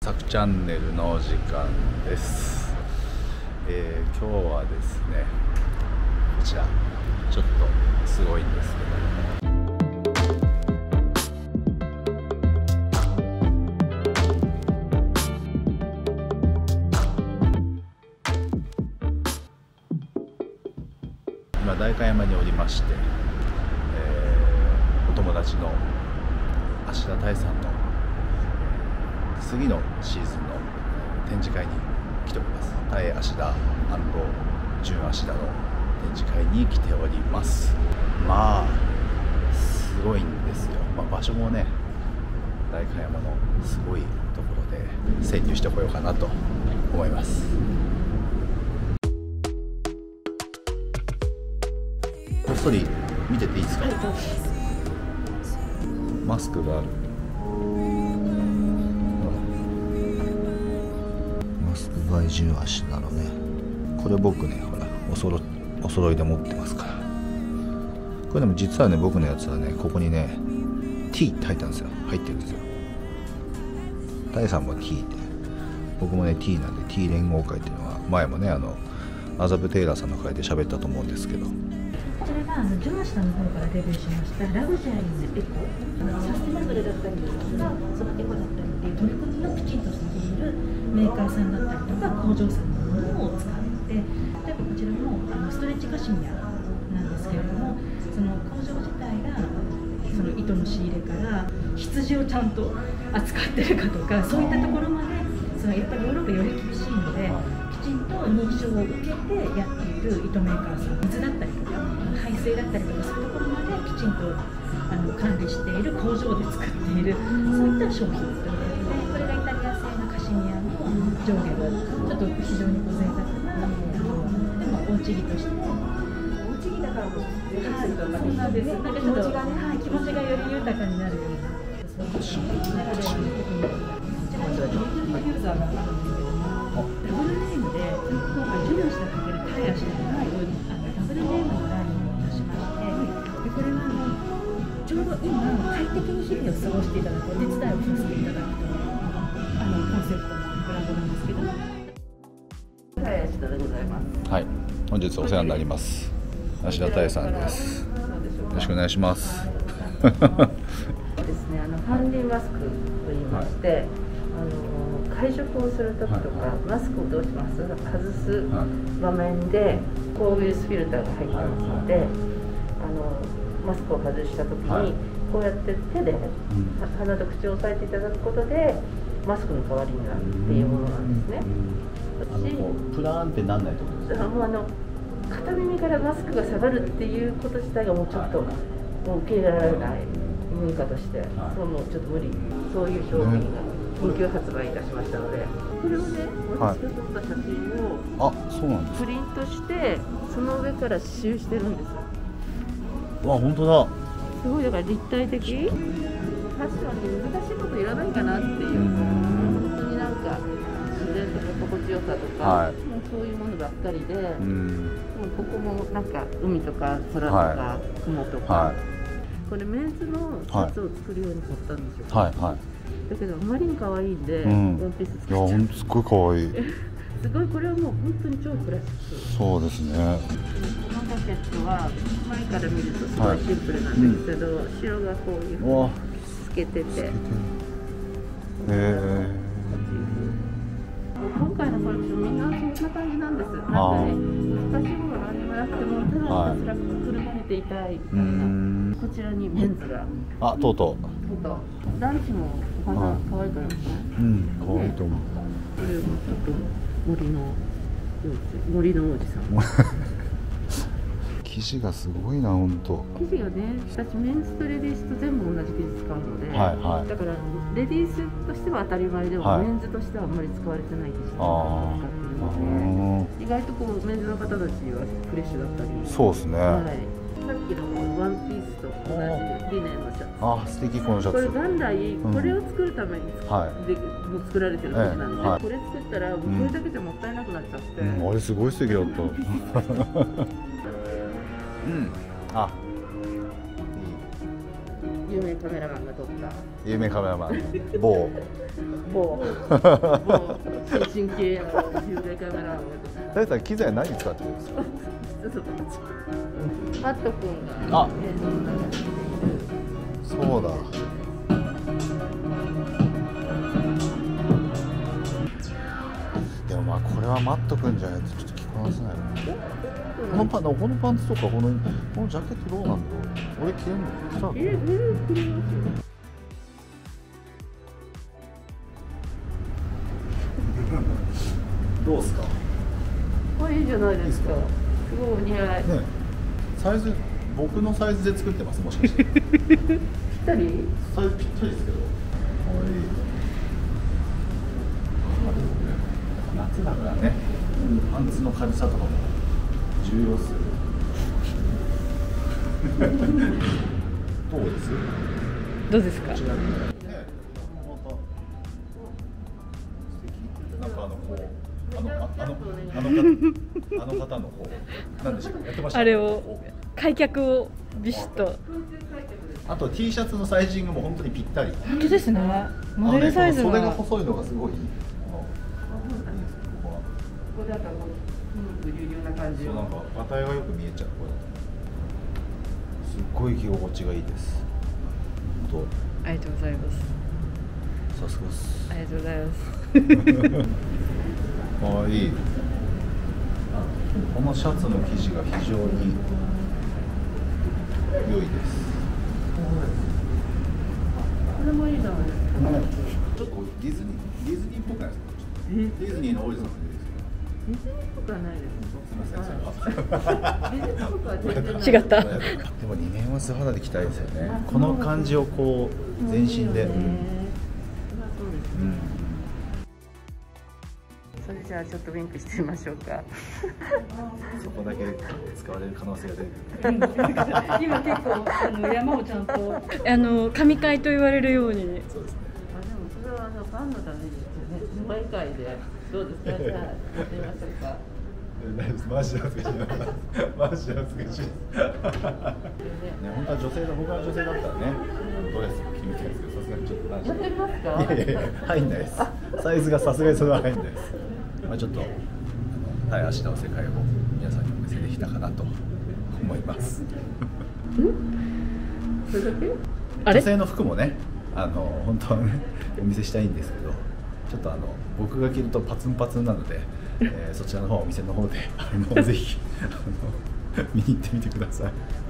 サクチャンネルの時間です。今日はですね、こちらちょっとすごいんですけど、今代官山におりまして、お友達の芦田多江さんの次のシーズンの展示会に来ております。多江芦田&純芦田の展示会に来ております。まあすごいんですよ。場所もね、代官山のすごいところで潜入してこようかなと思います。こっそり見てていいですか？マスクがある。マスク外純芦田のね、これ僕ね、ほらお揃いで持ってますから。これでも実はね、僕のやつはね、ここにね T って入ったんですよ。入ってるんですよ。タイさんも T で、僕もね T なんで、 T 連合会っていうのは前もね、麻布テイラーさんの会で喋ったと思うんですけど、 これが純芦田の方からデビューしましたラグジュアリーなエコ、サステナブルだったりとか、そのエコだったりっていう取り組みをきちんとしているメーカーさんだったりとか工場さんのものを使って、例えばこちらもストレッチカシミヤなんですけれども、その工場自体がその糸の仕入れから羊をちゃんと扱ってるかとか、そういったところまでそのやっぱりヨーロッパより厳しいので、きちんと認証を受けてやっている糸メーカーさん、水だったりとか排水だったりとか、そういうところまできちんと管理している工場で作っている、そういった商品ということで、これがイタリア製のカシミヤの上下のちょっと非常に贅沢な、でもおうち着として、おうち着だからこそ贅沢するとまたいいです。なんかちょっと気持ちがより豊かになるような、そういうこちらのユーザーがあるんですけども、ダブルネームで今回純芦田×多江芦田がダブルネームのラインを出しまして、でこれはちょうど今快適に日々を過ごしていただくお手伝いをさせていただくというコンセプトのブランドなんですけども、多江芦田でございます。はい、 本日お世話になります。芦田多江さんです。よろしくお願いします。 ですね、ファンディマスクと言いまして、会食をするときとか、マスクをどうします？外す場面で抗ウイルスフィルターが入ってますので、マスクを外したときにこうやって手で鼻と口を押さえていただくことでマスクの代わりになるっていうものなんですね。 プラーンってなんないってことですか？ もう片耳からマスクが下がるっていうこと自体がもうちょっともう受け入れられない文化として、そうもうちょっと無理、そういう商品が緊急発売いたしましたので、これをね、私が撮った写真をそうなんです。 プリントしてその上から刺繍してるんです。 わ、本当だ。 すごい、だから立体的。ファッションに難しいこといらないかなっていう、本当になんか自然と心地よさとか、もうそういうものばっかりで、もうここもなんか海とか空とか雲とか、これメンズのシャツを作るように買ったんですよ。だけどあまりに可愛いんで、ワンピース作っちゃう。 いや、ほんとすごい可愛い。 すごい、これはもう本当に超クラシック。 そうですね。 このジャケットは前から見るとすごいシンプルなんですけど、後ろがこういうふうに透けてて。今回のコレクションみんなそんな感じなんです。なんかね、難しいものが何もなくても、ただひたすらくるまれていたいみたいな。こちらにメンズが。 とうとう。 ランチもお花可愛くないですか？ 可愛いと思う。 これもちょっと森の王子さん。 生地がすごいな、本当。 生地がね、私メンズとレディースと全部同じ生地使うので、だからレディースとしては当たり前でも、メンズとしてはあんまり使われてない生地を使ってるので、意外とこうメンズの方たちはフレッシュだったり。 そうですね。 さっきのワンピースと同じリネンのシャツ。 素敵、このシャツ。 これ元来これを作るために作られてる生地なんで、これ作ったらこれだけじゃもったいなくなっちゃって。 あれすごい素敵だった。 い有名カメラマンが撮った有名カメラマン某新進系の有名カメラマンが撮った大さん機材何使ってるんですか？ マット君があ、そうだ。でもまあこれはマット君じゃないとちょっと着こなせないな。このパンツとかこのジャケットどうなんだろう。俺着れるの？着たの？どうすか？ これいいじゃないですか。すごいお似合い。 ね、サイズ僕のサイズで作ってますもしかして。 ぴったり？ サイズぴったりですけど。夏だからね、パンツの軽さとかも重要っすよ。どうです？ どうですか？ こちらにね、なんかこうあの方のこう何でしたっけ、やってました。 あれを開脚をビシッと。 あと T シャツのサイジングも本当にぴったり。 本当ですね。モデルサイズ袖がは。 細いのがすごい。 これだから流々な感じ。 そう、なんか綿がよく見えちゃう。これすっごい着心地がいいです。本ありがとうございます。 当さすがです。 ありがとうございます。 ああ、いい。このシャツの生地が非常に良いです。 これもいいじゃないですか。 ちょっとディズニーっぽくないですか？ディズニーの王子様でいいですか？ ディズニーっぽくはないです。 すみません。 ディズニーっぽくは全然ない。 違った。 でも2年は素肌で着たいですよね。この感じをこう全身で。 そうですね。それじゃあちょっとウィンクしてみましょうか。 そこだけ使われる可能性が出る。 今結構山をちゃんと神回と言われるように。 そうですね。 あ、でもそれはファンのためにですよね。毎回でどうですか？じゃあやってみましょうか。 マジで恥ずかしいな。マジで恥ずかしいです。ね、本当は女性だ、僕は女性だったらね、ドレスを着るんですけど、さすがにちょっと男子。 やってみますか？ いやいや入んないです。サイズがさすがにそれは入んないです。まあちょっとタイアシダの世界を皆さんにお見せできたかなと思います。 それだけ？ あれ女性の服もね、本当はねお見せしたいんですけど、ちょっと僕が着るとパツンパツンなので、そちらの方お店の方でぜひ見に行ってみてください。